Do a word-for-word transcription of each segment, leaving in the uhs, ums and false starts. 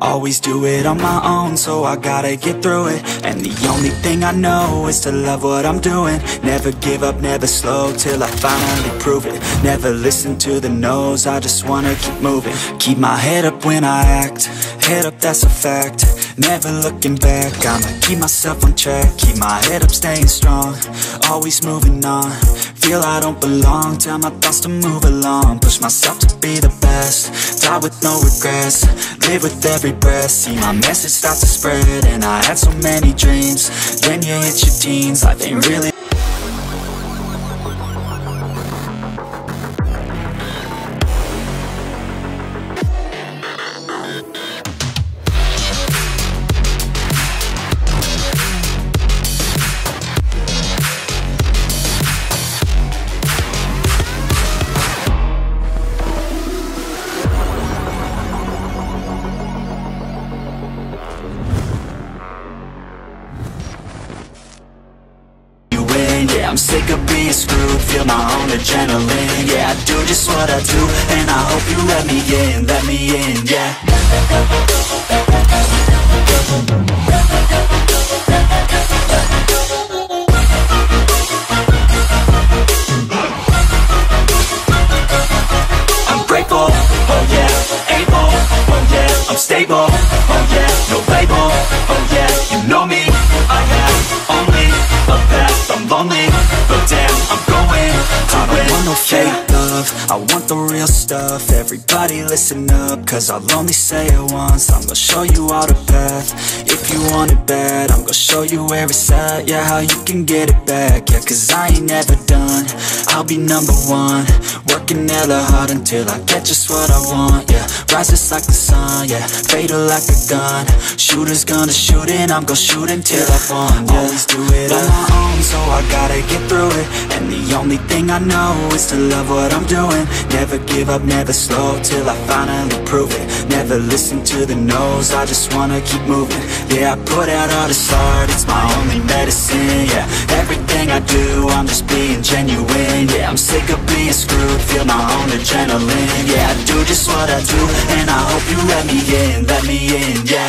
Always do it on my own, so I gotta get through it. And the only thing I know is to love what I'm doing. Never give up, never slow, till I finally prove it. Never listen to the no's, I just wanna keep moving. Keep my head up when I act, head up, that's a fact. Never looking back, I'ma keep myself on track. Keep my head up, staying strong, always moving on. Feel I don't belong, tell my thoughts to move along. Push myself to be the best, die with no regrets. Live with every breath, see my message start to spread. And I had so many dreams, then you hit your teens. Life ain't really I'm sick of being screwed, feel my own adrenaline. Yeah, I do just what I do, and I hope you let me in, let me in, yeah. I'm grateful, oh yeah, able, oh yeah, I'm stable, oh yeah, no label, oh yeah, you know me, I have only a path, I'm lonely, but damn, I'm going to I don't want no fake love, I want the real stuff. Everybody listen up, cause I'll only say it once. I'm gonna show you all the path, if you want it bad. I'm gonna show you where it's at, yeah, how you can get it back. Yeah, cause I ain't never done, I'll be number one. Working hella hard until I get just what I want, yeah. Rises like the sun, yeah, fatal like a gun. Shooter's gonna shoot and I'm gonna shoot until I won, yeah. Always do it on my own, so I gotta get through it. And the only thing I know is to love what I'm doing. Never give up, never slow, till I finally prove it. Never listen to the no's, I just wanna keep moving. Yeah, I put out all this art, it's my only medicine, yeah. Everything I do, I'm just being genuine. Yeah, I'm sick of being screwed, feel my own adrenaline. Yeah, I do just what I do, and I hope you let me in, let me in, yeah.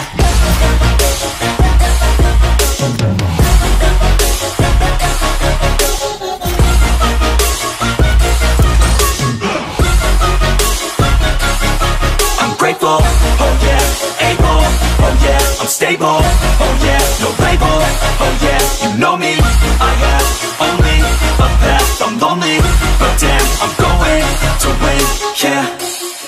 I'm grateful, oh yeah, able, oh yeah, I'm stable, oh yeah, no label, oh yeah, you know me, I have only a path, I'm lonely, but damn, I'm going to win, yeah.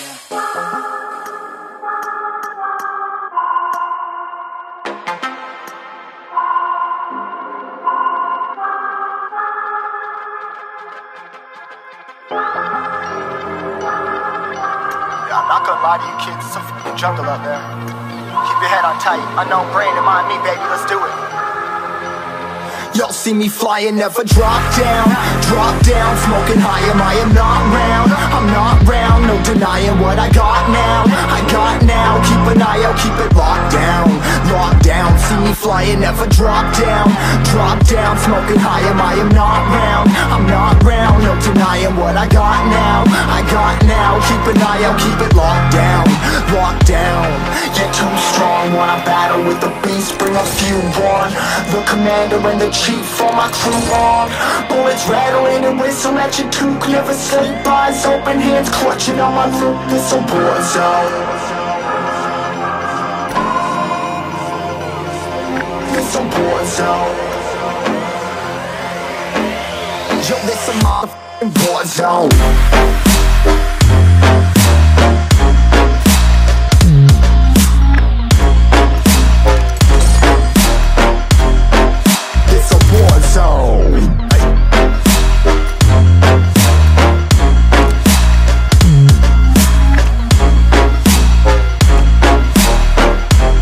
I'm not gonna lie to you kids, it's a f***ing jungle out there. Keep your head on tight, unknown brain and mind me, baby, let's do it. Y'all see me flying, never drop down, drop down, smoking high, am I am not round, I'm not round, no denying what I got now, I got now, keep an eye out, keep it locked down, locked down, see me flying, never drop down, drop down, smoking high, am I am not round, I'm not round, no denying what I got now, I got now, keep an eye out, keep it locked down, locked down, you're too strong, when I battle with the beast, bring a few on, the commander and the chief for my crew on. Bullets rattling and whistle at your toque. Never sleep, eyes open, hands clutching on my loop. This a war zone. This a war zone. Yo, this a motherfucking war zone.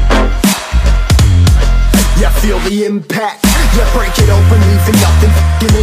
The impact, yeah, break it open, leaving nothing f***ing